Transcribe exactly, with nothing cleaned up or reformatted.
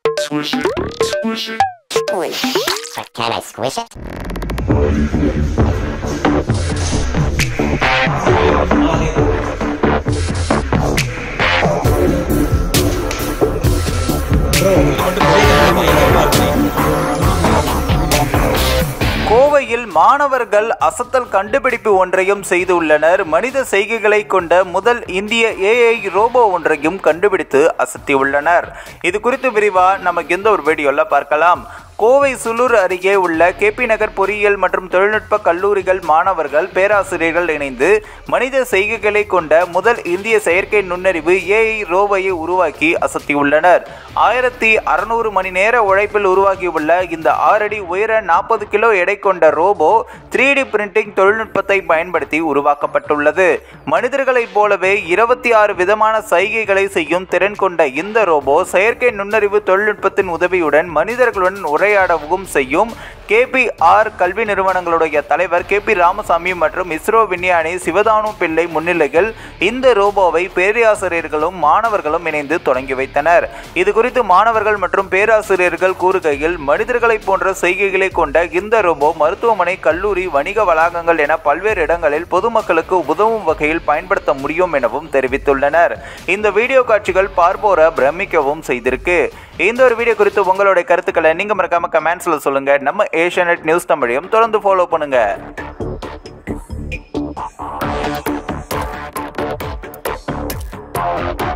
Squish it, squish it. Squish. But can I squish it? கோவையில் மாணவர்கள் அசத்தல் கண்டுபிடிப்பு ஒன்றையும் செய்துள்ளனர். மனித செய்கைகளை கொண்ட முதல் இந்திய ஏஐ ரோபோ ஒன்றையும் கண்டுபிடித்து அசத்தியுள்ளனர். இது குறித்து விரிவா நமக்கு இந்த ஒரு வீடியோல பார்க்கலாம். கோவை சுலூர் அருகே உள்ள கேபி நகர் பொறியியல் மற்றும் தொழில்நுட்ப கல்லூரிகள் மாணவர்கள் பேராசிரியர்கள் இணைந்து மனித செய்கைகளை கொண்ட முதல் இந்திய செயற்கை நுண்ணறிவு ஏஐ ரோபோவை உருவாக்கி அசத்தியுள்ளனர். ஆயிரத்தி அறுநூறு மணி நேர உழைப்பில் உருவாகியுள்ள இந்த ஆறடி உயர நாற்பது கிலோ எடை கொண்ட ரோபோ த்ரீ டி பிரிண்டிங் தொழில்நுட்பத்தை பயன்படுத்தி உருவாக்கப்பட்டுள்ளது. மனிதர்களைப் போலவே இருபத்தி ஆறு விதமான சைகைகளை செய்யும் திறன் கொண்ட இந்த ரோபோ செயற்கை நுண்ணறிவு தொழில்நுட்பத்தின் உதவியுடன் மனிதர்களுடன் உரையாடவும் செய்யும். கேபிஆர் கல்வி நிறுவனங்களுடைய தலைவர் கே பி ராமசாமி மற்றும் இஸ்ரோ விஞ்ஞானி சிவதானு பிள்ளை முன்னிலையில் இந்த ரோபோவை பேராசிரியர்களும் மாணவர்களும் இணைந்து தொடங்கி வைத்தனர். இது குறித்து மாணவர்கள் மற்றும் பேராசிரியர்கள் கூறுகையில், மனிதர்களை போன்ற செய்கைகளை கொண்ட இந்த ரோபோ மருத்துவமனை, கல்லூரி, வணிக வளாகங்கள் என பல்வேறு இடங்களில் பொதுமக்களுக்கு உதவும் வகையில் பயன்படுத்த முடியும் எனவும் தெரிவித்துள்ளனர். இந்த வீடியோ காட்சிகள் பார்ப்போரை பிரமிக்கவும் செய்திருக்கு. இந்த ஒரு வீடியோ குறித்து உங்களுடைய கருத்துக்களை நீங்க மறக்காம கமெண்ட்ஸ்ல சொல்லுங்க. நம்ம ஏஷியாநெட் நியூஸ் தமிழையும் தொடர்ந்து ஃபாலோ பண்ணுங்க.